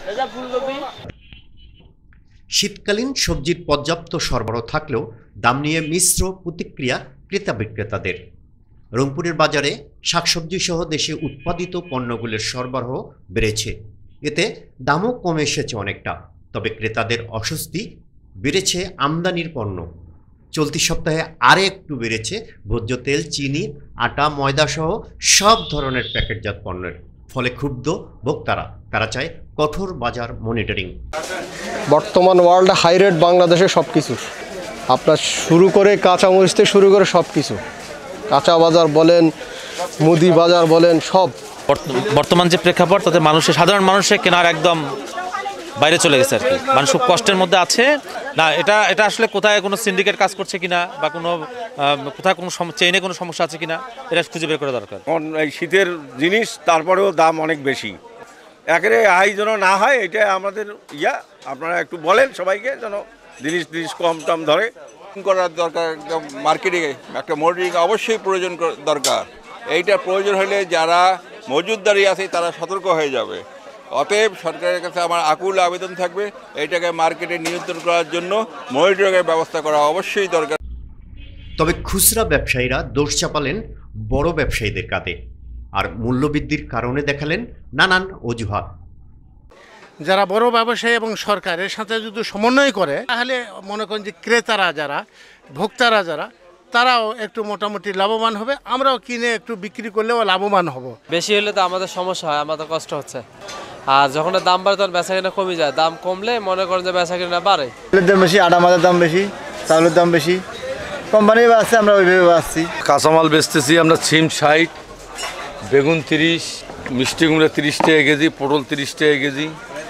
শীতকালীন সবজির পর্যাপ্ত সরবরাহ থাকলেও দাম নিয়ে মিশ্র প্রতিক্রিয়া ক্রেতা বিক্রেতাদের। রংপুরের বাজারে শাকসবজি সহ দেশে উৎপাদিত পণ্যগুলোর সরবরাহ বেড়েছে, এতে দামও কমে এসেছে অনেকটা। তবে ক্রেতাদের অস্বস্তি, বেড়েছে আমদানির পণ্য। চলতি সপ্তাহে আরও একটু বেড়েছে ভোজ্য তেল, চিনি, আটা, ময়দা সহ সব ধরনের প্যাকেটজাত পণ্যের। ফলে ক্ষুব্ধ ভোক্তারা, তারা চায় কঠোর বাজার মনিটরিং। বর্তমান ওয়ার্ল্ড হাই রেট বাংলাদেশে সব কিছু, আপনার শুরু করে কাঁচামরিচ থেকে শুরু করে সব কিছু, কাঁচা বাজার বলেন, মুদি বাজার বলেন, সব। বর্তমান যে প্রেক্ষাপট, তাতে সাধারণ মানুষের কেনার একদম বাইরে চলে গেছে আর কি। মানুষ খুব কষ্টের মধ্যে আছে। না, এটা আসলে কোথায় কোনো সিন্ডিকেট কাজ করছে কিনা বা কোথায় কোনো চেইনে কোনো সমস্যা আছে কিনা, এটা খুঁজে বের করা দরকার। এই শীতের জিনিস, তারপরেও দাম অনেক বেশি। একেবারে হাই যেন না হয়, এটা আমাদের আপনারা একটু বলেন সবাইকে যেন জিনিস কম টম ধরে করার দরকার। মার্কেটিং একটা মনিটরিং অবশ্যই প্রয়োজন দরকার। এইটা প্রয়োজন হলে যারা মজুতদারি আছে তারা সতর্ক হয়ে যাবে। অতএব সরকারের কাছে আমার আকুল আবেদন থাকবে, এইটাকে মার্কেটে নিয়ন্ত্রণ করার জন্য মনিটরিংয়ের ব্যবস্থা করা অবশ্যই দরকার। তবে খুচরা ব্যবসায়ীরা দোষ চাপালেন বড় ব্যবসায়ীদের কাঁধে, আর মূল্যবৃদ্ধির কারণে দেখালেন নানান অজুহাত। যারা বড় ব্যবসায়ী এবং সরকারের সাথে যদি সমন্বয় করে, তাহলে মনে করেন যে ক্রেতারা যারা, ভোক্তারা যারা, তারাও একটু মোটামুটি লাভবান হবে। আমরাও কিনে একটু বিক্রি করলেও লাভবান হব। বেশি হলে তো আমাদের সমস্যা হয়, আমাদের কষ্ট হচ্ছে। আর যখন দাম বাড়ে তখন বেচা কিনা কমে যায়। দাম কমলে মনে করেন যে বেচা কিনা বাড়ে। তেলের দাম বেশি, আটা মালের দাম বেশি, চাউলের দাম বেশি, কোম্পানি বাড়ছে, আমরা ওইভাবে বাড়ছি। কাঁচামাল বেচতেছি আমরা সিম 60, বেগুন 30, মিষ্টি কুমড়া 30 টাকা কেজি, পটল 30 টাকা কেজি।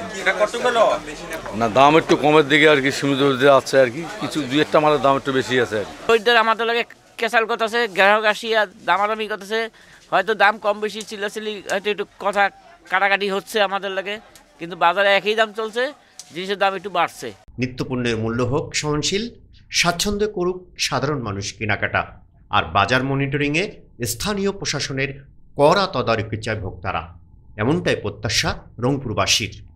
না, দাম একটু কমের দিকে আর কি, সীমিত আছে আর কি। কিছু দুই একটা মালের দাম একটু বেশি আছে আর কি। ওইটার আমাদের লাগে কেসাল করতেছে, গ্রাহক আসিয়া দামাদামি করতেছে, হয়তো দাম কম বেশি চিল্লাচিল্লি, হয়তো একটু কথা কাটাকাটি হচ্ছে আমাদের লাগে, কিন্তু বাজারে একই দাম চলছে, জিনিসের দাম একটু বাড়ছে। নিত্যপণ্যের মূল্য হোক সহনশীল, স্বাচ্ছন্দ্যে করুক সাধারণ মানুষ কেনাকাটা, আর বাজার মনিটরিংয়ে স্থানীয় প্রশাসনের কড়া তদারকি চায় ভোক্তারা। এমনটাই প্রত্যাশা রংপুরবাসীর।